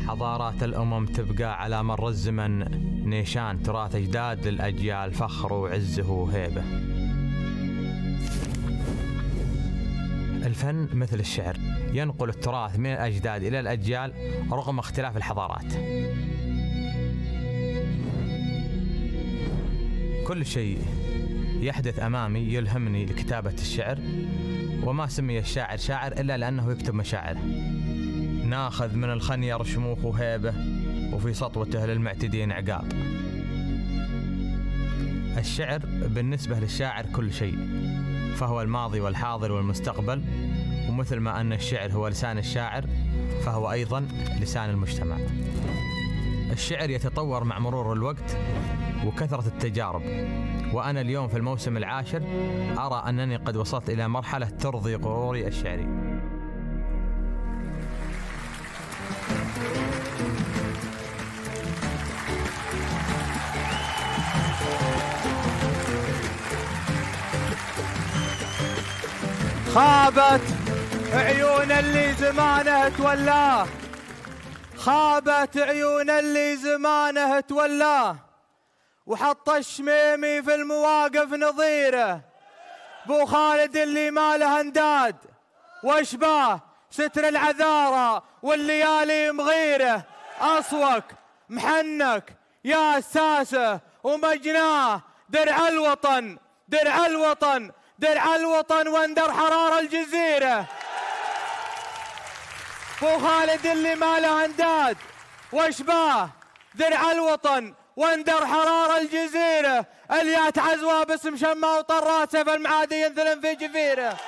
حضارات الأمم تبقى على مر الزمن نيشان تراث أجداد للأجيال، فخر وعزه وهيبة. الفن مثل الشعر ينقل التراث من الأجداد إلى الأجيال رغم اختلاف الحضارات. كل شيء يحدث أمامي يلهمني لكتابة الشعر، وما سمي الشاعر شاعر إلا لأنه يكتب مشاعره. ناخذ من الخنير شموخ وهيبة، وفي سطوته للمعتدين عقاب. الشعر بالنسبة للشاعر كل شيء، فهو الماضي والحاضر والمستقبل، ومثل ما أن الشعر هو لسان الشاعر فهو أيضا لسان المجتمع. الشعر يتطور مع مرور الوقت وكثرة التجارب، وأنا اليوم في الموسم العاشر أرى أنني قد وصلت إلى مرحلة ترضي غروري الشعري. خابت عيون اللي زمانه تولاه، خابت عيون اللي زمانه تولاه، وحط الشميمي في المواقف نظيره. بو خالد اللي ما له انداد، واشباه ستر العذارى والليالي مغيره. اصوك محنك يا اساسه ومجناه، درع الوطن درع الوطن درع الوطن واندر حرار الجزيره. بو خالد اللي ما له انداد، واشباه درع الوطن واندر حرار الجزيره. اليات عزوى باسم شما وطرات، سيف المعادي ينثلم في جفيره.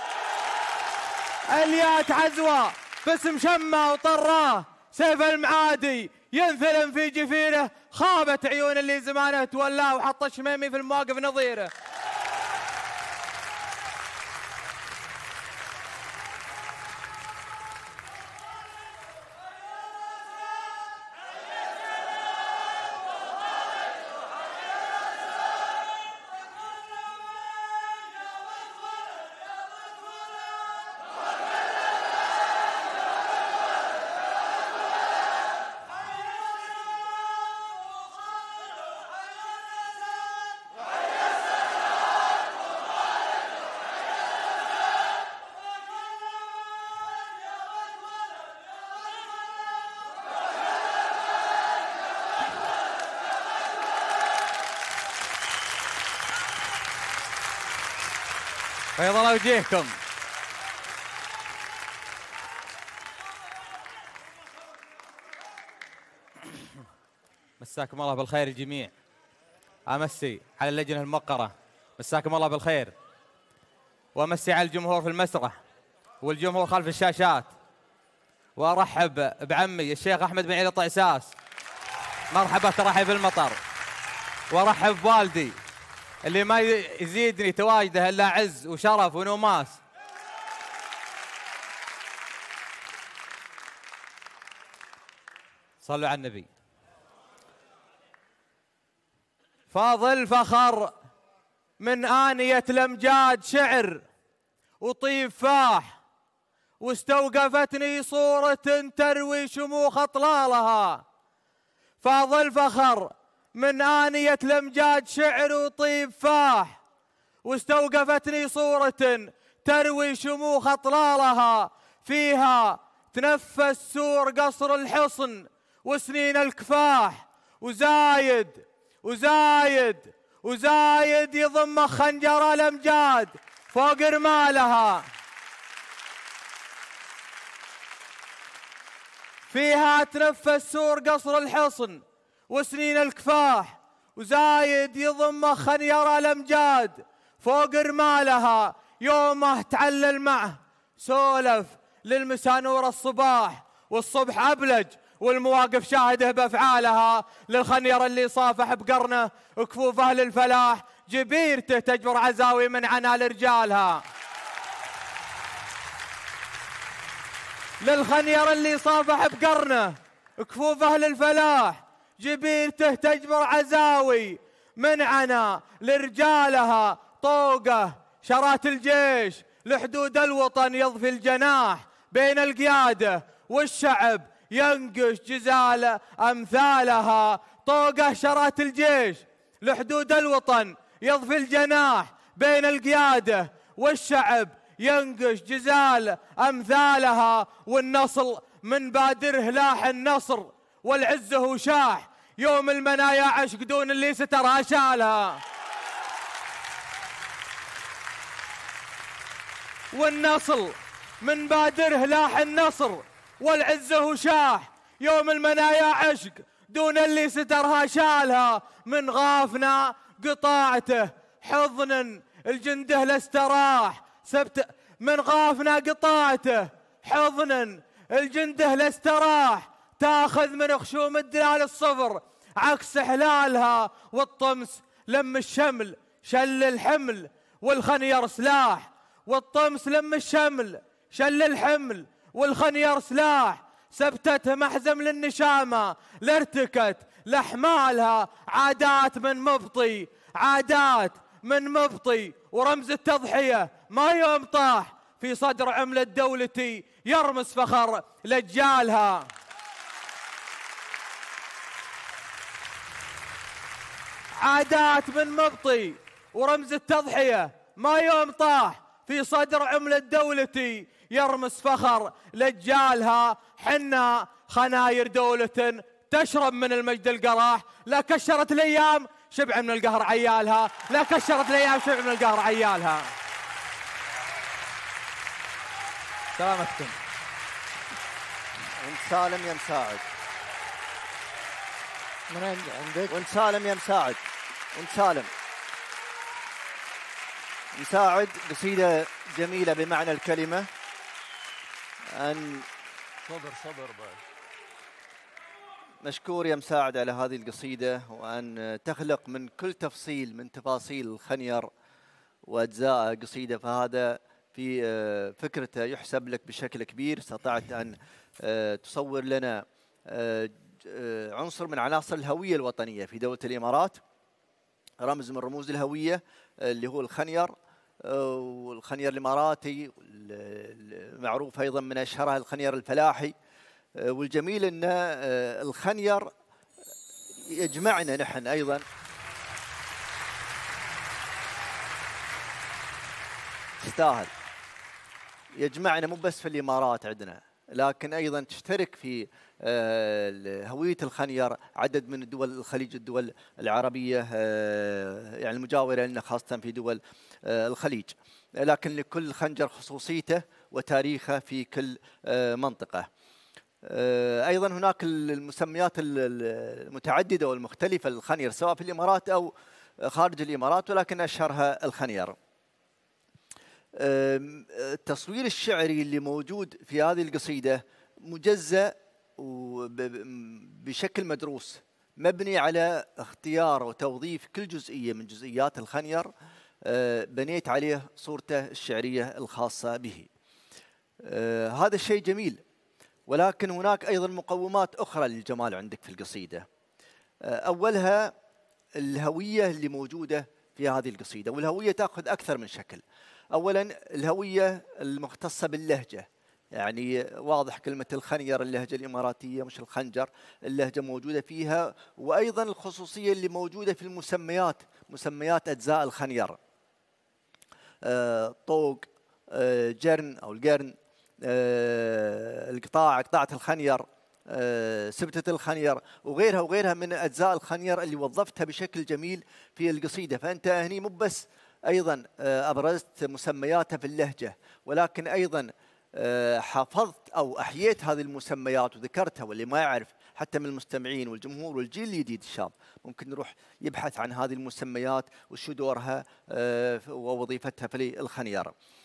اليات عزوى باسم شما وطراه، سيف المعادي ينثلم في جفيره. خابت عيون اللي زمانه تولاه، وحط الشميمي في المواقف نظيره. بيض الله وجهكم. مساكم الله بالخير الجميع. امسي على اللجنه الموقره، مساكم الله بالخير، وامسي على الجمهور في المسرح والجمهور خلف الشاشات، وارحب بعمي الشيخ احمد بن عيد الطعساس، مرحبا ترحب المطر، وارحب بوالدي اللي ما يزيدني تواجده الا عز وشرف ونوماس. صلوا على النبي. فاضل فخر من آنية الأمجاد شعر وطيب فاح، واستوقفتني صورة تروي شموخ أطلالها. فاضل فخر من آنية الأمجاد شعر وطيب فاح، واستوقفتني صورة تروي شموخ أطلالها. فيها تنفس سور قصر الحصن وسنين الكفاح، وزايد وزايد وزايد يضم خنجر الأمجاد فوق رمالها. فيها تنفس سور قصر الحصن وسنين الكفاح، وزايد يضم خنير الأمجاد فوق رمالها. يومه تعلل معه سولف للمسانور الصباح، والصبح أبلج والمواقف شاهده بأفعالها. للخنير اللي صافح بقرنه وكفوفه للفلاح، جبيرته تجبر عزاوي من عنا لرجالها. للخنير اللي صافح بقرنه وكفوفه للفلاح، جبيرته تجبر عزاوي من عنا لرجالها. طوقه شرات الجيش لحدود الوطن يضفي الجناح، بين القيادة والشعب ينقش جزال أمثالها. طوقه شرات الجيش لحدود الوطن، يضفي الجناح بين القيادة والشعب، ينقش جزال أمثالها. والنصر من بادره لاح النصر، والعز هو شاح، يوم المنايا عشق دون اللي سترها شالها. والنصر من بادره لاح النصر، والعز هو شاح، يوم المنايا عشق دون اللي سترها شالها. من غافنا قطاعته حضنا الجنده لاستراح سبت، من غافنا قطاعته حضنا الجنده لاستراح. تاخذ من خشوم الدلال الصفر عكس حلالها، والطمس لم الشمل شل الحمل والخنير سلاح. والطمس لم الشمل شل الحمل والخنير سلاح. سبتته محزم للنشامة لارتكت لحمالها. عادات من مبطي، عادات من مبطي، ورمز التضحية ما يوم طاح في صدر عملة دولتي يرمس فخر لجالها. عادات من مبطي ورمز التضحية ما يوم طاح في صدر عملة دولتي يرمس فخر لجالها. حنا خناير دولة تشرب من المجد القراح، لا كشرت الأيام شبع من القهر عيالها، لا كشرت الأيام شبع من القهر عيالها. سلامتكم. وانت سالم يا مساعد. من عندك؟ وانت سالم يا مساعد. وانت سالم. مساعد قصيدة جميلة بمعنى الكلمة. صبر بعد. مشكور يا مساعد على هذه القصيدة، وأن تخلق من كل تفصيل من تفاصيل الخنير وأجزاء قصيدة، فهذا في فكرته يحسب لك بشكل كبير. استطعت أن تصور لنا عنصر من عناصر الهوية الوطنية في دولة الإمارات، رمز من رموز الهوية اللي هو الخنير، والخنير الإماراتي معروف أيضا من أشهرها الخنير الفلاحي. والجميل أن الخنير يجمعنا نحن أيضا، تستاهل، يجمعنا مو بس في الإمارات عندنا، لكن أيضا تشترك في هوية الخنير عدد من دول الخليج، الدول العربية يعني المجاورة لنا خاصة في دول الخليج، لكن لكل خنجر خصوصيته وتاريخه في كل منطقة. أيضا هناك المسميات المتعددة والمختلفة للخنير سواء في الإمارات أو خارج الإمارات، ولكن أشهرها الخنير. التصوير الشعري اللي موجود في هذه القصيدة مجزأ بشكل مدروس، مبني على اختيار وتوظيف كل جزئية من جزئيات الخنير، بنيت عليه صورته الشعرية الخاصة به. هذا الشيء جميل، ولكن هناك أيضا مقومات أخرى للجمال عندك في القصيدة. أولها الهوية اللي موجودة في هذه القصيدة، والهوية تأخذ أكثر من شكل. أولا الهوية المختصة باللهجة، يعني واضح كلمة الخنير اللهجة الإماراتية مش الخنجر، اللهجة موجودة فيها، وأيضا الخصوصية اللي موجودة في المسميات، مسميات أجزاء الخنير، طوق، جرن أو القرن، القطاع، قطاعة الخنير، سبتة الخنير، وغيرها وغيرها من أجزاء الخنير اللي وظفتها بشكل جميل في القصيدة. فأنت هني مو بس أيضا أبرزت مسمياتها في اللهجة، ولكن أيضا حافظت أو أحييت هذه المسميات وذكرتها. واللي ما يعرف حتى من المستمعين والجمهور والجيل الجديد الشاب ممكن يروح يبحث عن هذه المسميات وشو دورها ووظيفتها في الخنير.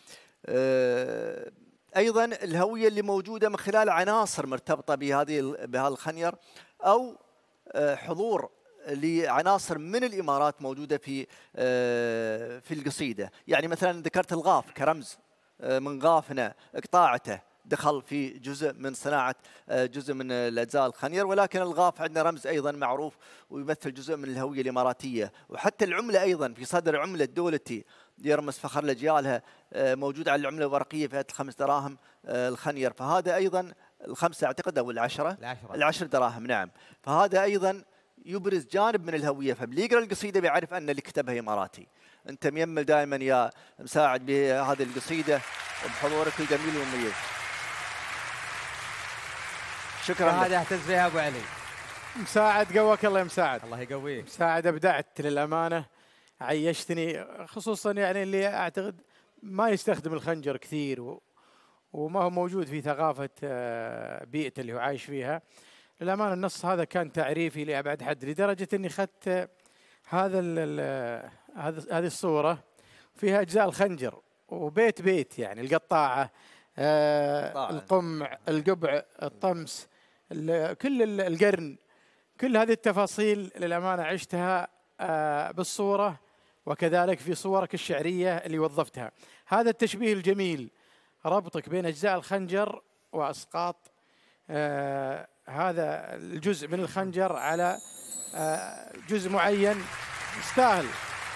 أيضا الهوية اللي موجودة من خلال عناصر مرتبطة بهذا الخنير، أو حضور لعناصر من الإمارات موجودة في القصيدة. يعني مثلا ذكرت الغاف كرمز من غافنا، قطاعته دخل في جزء من صناعة جزء من الأجزاء الخنير، ولكن الغاف عندنا رمز أيضا معروف ويمثل جزء من الهوية الإماراتية. وحتى العملة أيضا في صدر عملة دولتي يرمز فخر لأجيالها موجود على العملة الورقية فئة ال5 دراهم الخنير، فهذا أيضا الخمسة أعتقد أو العشرة. العشرة. العشر دراهم نعم. فهذا أيضا يبرز جانب من الهوية، فاللي يقرأ القصيدة بيعرف أن اللي كتبها إماراتي. أنت ميمل دائما يا مساعد بهذه القصيدة وبحضورك الجميل والمميز. شكرا لك. هذا اعتز فيها أبو علي. مساعد قواك الله يا مساعد. الله يقويك. مساعد أبدعت للأمانة، عيشتني، خصوصا يعني اللي أعتقد ما يستخدم الخنجر كثير وما هو موجود في ثقافة بيئته اللي هو عايش فيها. للأمانة النص هذا كان تعريفي لأبعد حد، لدرجة أني أخذت هذه الصورة فيها أجزاء الخنجر وبيت بيت، يعني القطاعة، القمع، القبع، الطمس، كل القرن، كل هذه التفاصيل للأمانة عشتها بالصورة، وكذلك في صورك الشعرية اللي وظفتها. هذا التشبيه الجميل، ربطك بين أجزاء الخنجر وأسقاط هذا الجزء من الخنجر على جزء معين، يستاهل.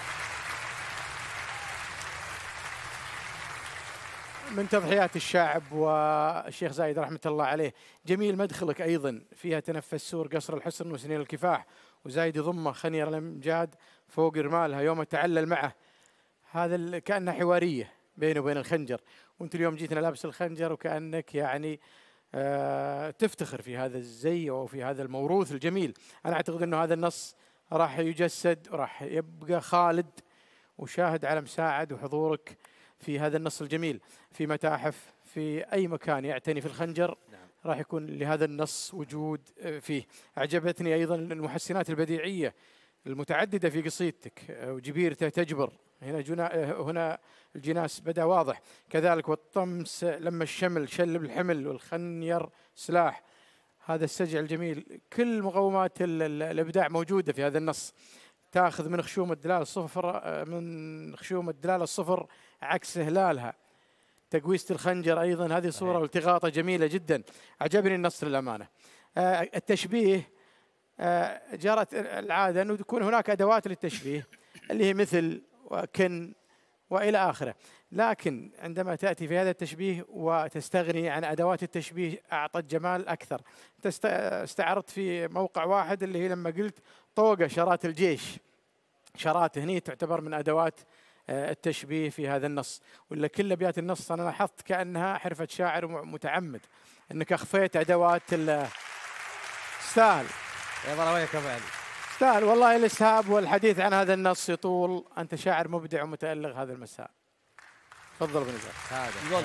من تضحيات الشعب والشيخ زايد رحمة الله عليه. جميل مدخلك أيضا، فيها تنفس سور قصر الحصن وسنين الكفاح، وزايد يضمه خنير الأمجاد فوق رمالها يوم تعلل معه. هذا كأنها حوارية بينه وبين الخنجر، وانت اليوم جيتنا لابس الخنجر وكأنك يعني تفتخر في هذا الزي وفي هذا الموروث الجميل. أنا أعتقد أنه هذا النص راح يجسد وراح يبقى خالد وشاهد على مساعد وحضورك في هذا النص الجميل في متاحف، في أي مكان يعتني في الخنجر راح يكون لهذا النص وجود فيه. أعجبتني أيضا المحسنات البديعية المتعددة في قصيدتك، وجبيرته تجبر، هنا الجناس بدأ واضح، كذلك والطمس لما الشمل شلب الحمل والخنير سلاح. هذا السجع الجميل، كل مقومات الإبداع موجودة في هذا النص. تأخذ من خشوم الدلال الصفر، من خشوم الدلال الصفر عكس هلالها. تقويسة الخنجر أيضا هذه صورة والتقاطة جميلة جدا. عجبني النص للأمانة. التشبيه جرت العادة أنه تكون هناك أدوات للتشبيه اللي هي مثل وكن وإلى آخره، لكن عندما تأتي في هذا التشبيه وتستغني عن أدوات التشبيه أعطت جمال أكثر. استعرضت في موقع واحد اللي هي لما قلت طوقة شرات الجيش، شرات هني تعتبر من أدوات التشبيه في هذا النص. ولا كل أبيات النص أنا لاحظت كأنها حرفة شاعر متعمد، أنك أخفيت أدوات استاهل. يا وياك أبو علي. استاهل والله الإسهاب والحديث عن هذا النص يطول. أنت شاعر مبدع ومتألق هذا المساء. تفضل بنزار. هذا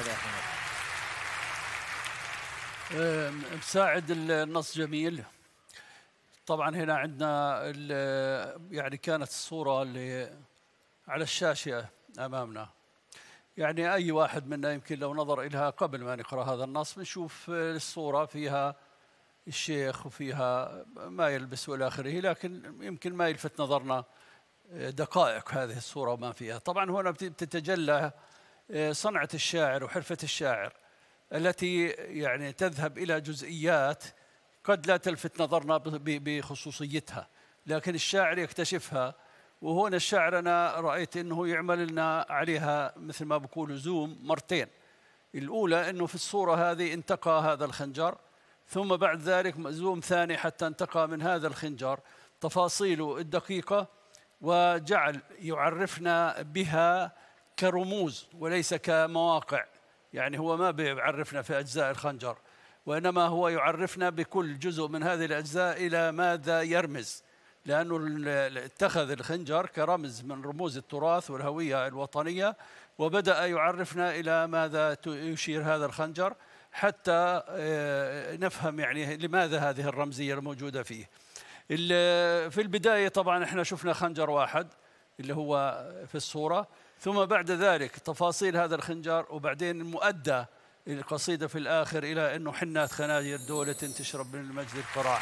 مساعد النص جميل. طبعا هنا عندنا يعني كانت الصورة اللي على الشاشة أمامنا، يعني أي واحد منا يمكن لو نظر إليها قبل ما نقرأ هذا النص بنشوف الصورة فيها الشيخ وفيها ما يلبس والى اخره، لكن يمكن ما يلفت نظرنا دقائق هذه الصورة وما فيها. طبعا هنا بتتجلى صنعة الشاعر وحرفة الشاعر التي يعني تذهب إلى جزئيات قد لا تلفت نظرنا بخصوصيتها، لكن الشاعر يكتشفها. وهنا الشاعر أنا رأيت أنه يعمل لنا عليها مثل ما بقولوا زوم مرتين. الأولى أنه في الصورة هذه انتقى هذا الخنجر، ثم بعد ذلك زوم ثاني حتى انتقى من هذا الخنجر تفاصيله الدقيقة، وجعل يعرفنا بها كرموز وليس كمواقع. يعني هو ما بيعرفنا في أجزاء الخنجر، وإنما هو يعرفنا بكل جزء من هذه الأجزاء إلى ماذا يرمز، لأنه اتخذ الخنجر كرمز من رموز التراث والهوية الوطنية، وبدأ يعرفنا إلى ماذا يشير هذا الخنجر حتى نفهم يعني لماذا هذه الرمزية الموجودة فيه. في البداية طبعا احنا شفنا خنجر واحد اللي هو في الصورة، ثم بعد ذلك تفاصيل هذا الخنجر، وبعدين المؤدى القصيدة في الآخر إلى أنه حنات خناجر دولة تشرب من المجد القراع.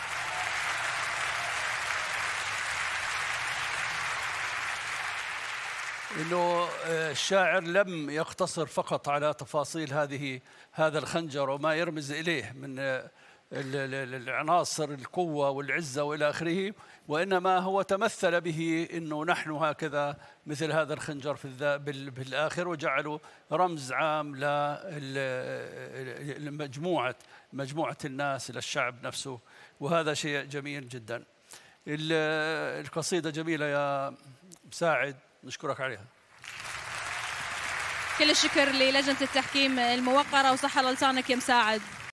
إنه الشاعر لم يقتصر فقط على تفاصيل هذا الخنجر وما يرمز إليه من العناصر القوة والعزة وإلى آخره، وإنما هو تمثل به أنه نحن هكذا مثل هذا الخنجر بالآخر، وجعلوا رمز عام لمجموعة الناس، للشعب نفسه، وهذا شيء جميل جدا. القصيدة جميلة يا مساعد، نشكرك عليها. كل الشكر للجنة التحكيم الموقرة، وصحة لسانك يا مساعد.